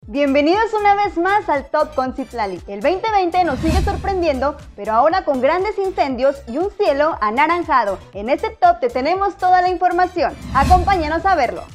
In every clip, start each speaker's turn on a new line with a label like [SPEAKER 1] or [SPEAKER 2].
[SPEAKER 1] Bienvenidos una vez más al Top con Citlali. El 2020 nos sigue sorprendiendo, pero ahora con grandes incendios y un cielo anaranjado. En este top te tenemos toda la información. Acompáñanos a verlo.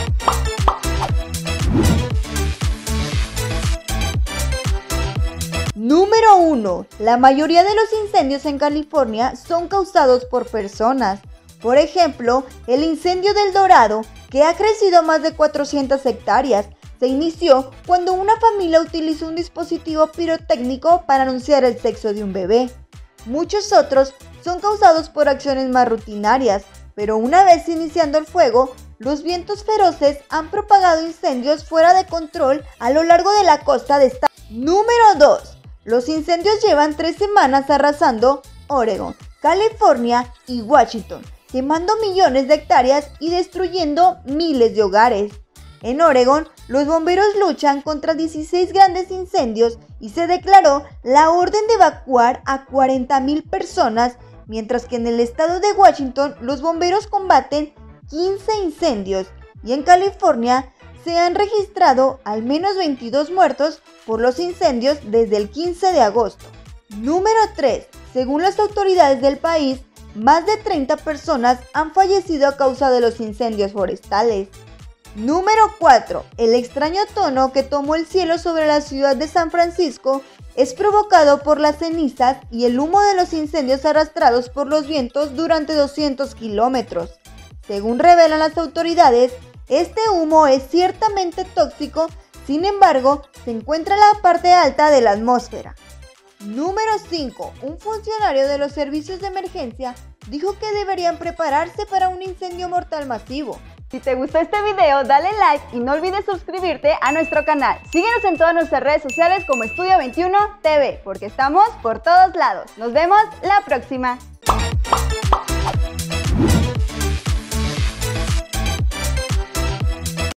[SPEAKER 2] Número 1. La mayoría de los incendios en California son causados por personas. Por ejemplo, el incendio del Dorado, que ha crecido a más de 400 hectáreas, se inició cuando una familia utilizó un dispositivo pirotécnico para anunciar el sexo de un bebé. Muchos otros son causados por acciones más rutinarias, pero una vez iniciando el fuego, los vientos feroces han propagado incendios fuera de control a lo largo de la costa de Estados Unidos. Número 2. Los incendios llevan 3 semanas arrasando Oregon, California y Washington, quemando millones de hectáreas y destruyendo miles de hogares. En Oregon, los bomberos luchan contra 16 grandes incendios y se declaró la orden de evacuar a 40,000 personas, mientras que en el estado de Washington los bomberos combaten 15 incendios y en California se han registrado al menos 22 muertos por los incendios desde el 15 de agosto. Número 3. Según las autoridades del país, más de 30 personas han fallecido a causa de los incendios forestales. Número 4. El extraño tono que tomó el cielo sobre la ciudad de San Francisco es provocado por las cenizas y el humo de los incendios arrastrados por los vientos durante 200 kilómetros. Según revelan las autoridades, este humo es ciertamente tóxico, sin embargo, se encuentra en la parte alta de la atmósfera. Número 5. Un funcionario de los servicios de emergencia dijo que deberían prepararse para un incendio mortal masivo.
[SPEAKER 1] Si te gustó este video, dale like y no olvides suscribirte a nuestro canal. Síguenos en todas nuestras redes sociales como Estudio 21 TV, porque estamos por todos lados. Nos vemos la próxima.